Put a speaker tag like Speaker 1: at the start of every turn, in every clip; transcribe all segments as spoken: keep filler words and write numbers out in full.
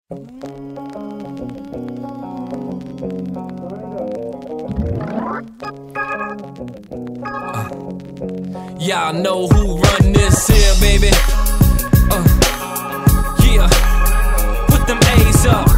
Speaker 1: Y'all know who run this here, baby. Uh, yeah, put them A's up.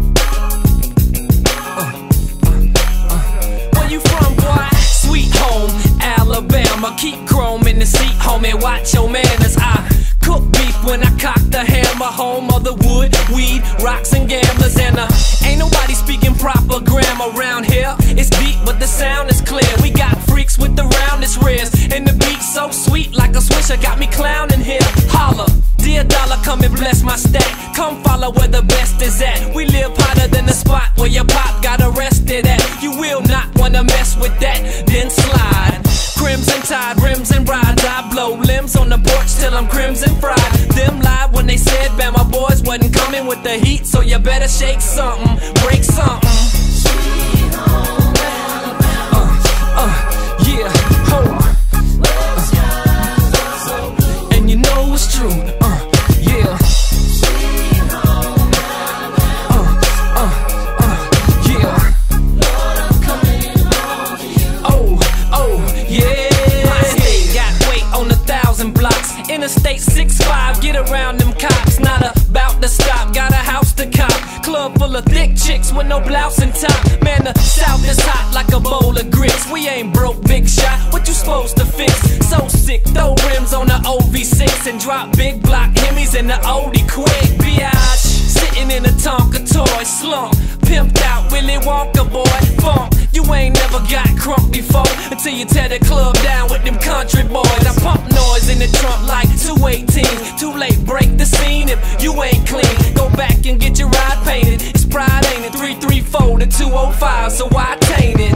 Speaker 1: Uh, uh, uh. Where you from, boy? Sweet home, Alabama. Keep chrome in the seat, homie. Watch your manners. I cook beef when I cock the hammer. Home of the wood, weed, rocks and gamblers. And uh, ain't nobody speaking proper grammar around here. It's deep, but the sound is clear. We got freaks with the roundest rears, and the beat so sweet like a swisher got me clowning here. Holla, dear dollar, come and bless my stack. Come follow where the best is at. We live hotter than the spot where your pop got arrested at. You will not wanna mess with that, then slide. Crimson tide, rims and rides. I blow limbs on the porch till I'm crimson fried. Them lied when they said Bama boys wasn't coming with the heat, so you better shake something, break something.
Speaker 2: Sweet home Alabama.
Speaker 1: Uh, uh, yeah, ho. Uh, and you know it's true. Uh, yeah.
Speaker 2: Sweet home Alabama.
Speaker 1: Uh, uh, uh, yeah.
Speaker 2: Lord, I'm coming home to you.
Speaker 1: Oh, oh, yeah. My state got weight on a thousand blocks. Interstate six five, get around them cops. Not about to stop, got a house to cop. Club full of thick chicks with no blouse and top. Man, the South is hot like a bowl of grits. We ain't broke, big shot, what you supposed to fix? So sick, throw rims on the O V six and drop big block Hemis in the oldie quick. Biatch, sitting in a Tonka toy slump. Pimped out Willy Wonka boy, funk. You ain't never got crunk before until you tear the club down with them country boys. I pump noise in the trunk like two eighteens. Too late, break the scene if you ain't clean. Go back and get your ride painted. It's pride, ain't it? three three four to two oh five, so I taint it.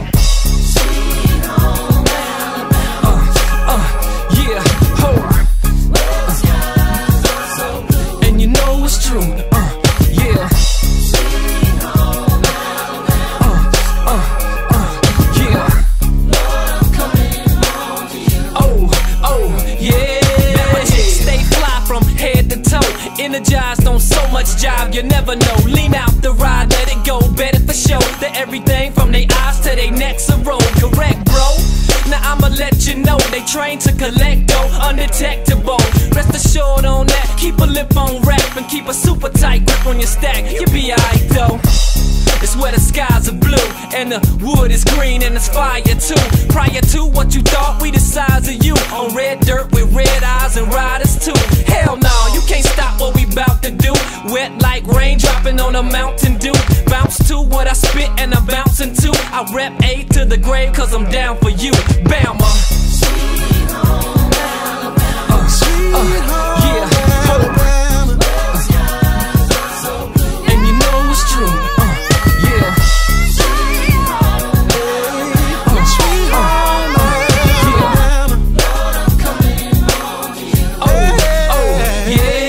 Speaker 2: Sweet home Alabama.
Speaker 1: Uh, uh, yeah, ho.
Speaker 2: Where the skies are so blue.
Speaker 1: And you know it's true. Uh, yeah.
Speaker 2: Sweet home Alabama.
Speaker 1: Uh, uh, uh, yeah.
Speaker 2: Lord, I'm coming home to you.
Speaker 1: Oh, oh, yeah. Stay fly from head to toe. Energized on so much jive, you never know. Lean out the ride, let it go. Bet it for show that everything from their eyes to their necks a roll. Correct, bro? Now I'ma let you know they trained to collect dough, undetectable. Rest assured on that. Keep a lip on rap and keep a super tight grip on your stack. You be alright though. It's where the skies are blue and the wood is green and it's fire too. Prior to what you thought, we the size of you. On red dirt with red eyes and riders too. Hell no, you can't stop what we bout to do. Wet like rain dropping on a Mountain Dew. Bounce to what I spit and I'm bouncing to. I rep A to the grave cause I'm down for you. Bama.
Speaker 2: Sweet home Alabama.
Speaker 1: Uh, uh, yeah, ho.
Speaker 2: Where the skies are so blue.
Speaker 1: And you know it's true. Uh, yeah.
Speaker 2: Sweet home Alabama.
Speaker 1: Uh, uh, uh, yeah.
Speaker 2: Lord, I'm coming home to you.
Speaker 1: Oh, oh, yeah.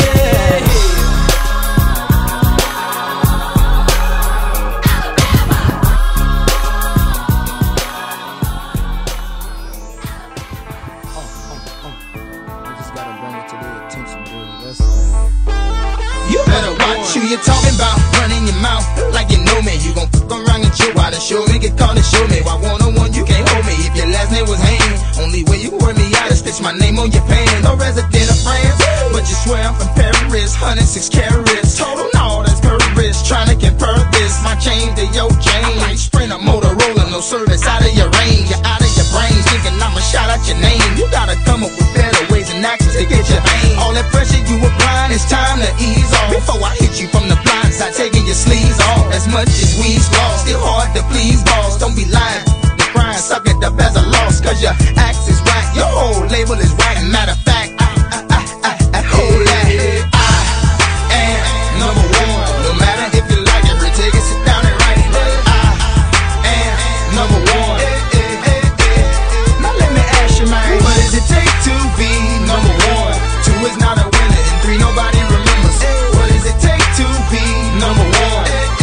Speaker 3: You better watch who you talking about, running your mouth like you know me. You gon' fuck around and chill out and show me, get caught and show me. Why one on one you can't hold me if your last name was Haynes. Only way you can wear me out is stitch my name on your pants. No resident of France, but you swear I'm from Paris. one hundred six carats, total no, that's Paris. Trying to compare this, my chain to your chain. Like Sprint or Motorola, no service out of your range. You're out of your brains, thinking I'ma shout out your name. You gotta come up with better ways and actions to get your vein. All that pressure you applying, it's time to ease off. Before I hit you from the blind side, taking your sleeves off. As much as we's lost, still hard to please, boss. Don't be lying, the crying, suck it up as a loss. Cause your axe is whack, your whole label is whack. Matter of fact, I, I, I, I, I hold that. I am number one. No matter if you like it, retake it, sit down and write it. I am number one. Now let me ask you, man, what does it take to be number one? Two is not a winner, and three nobody remembers. What does it take to be number one?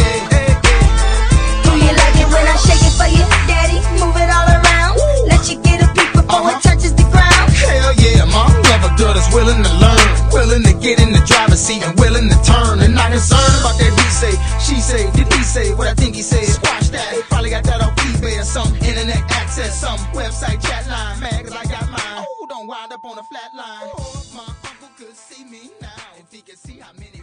Speaker 4: Do you like it when I shake it for you, daddy? Move it all around. Let you get a peek before it touches the ground.
Speaker 3: Hell yeah, mom, love a girl that's willing to learn, willing to get in the driver's seat and willing to turn, and not concerned about that D C said some website chat line, mad cause I got mine. Oh, don't wind up on a flat line. Oh, my uncle could see me now. If he could see how many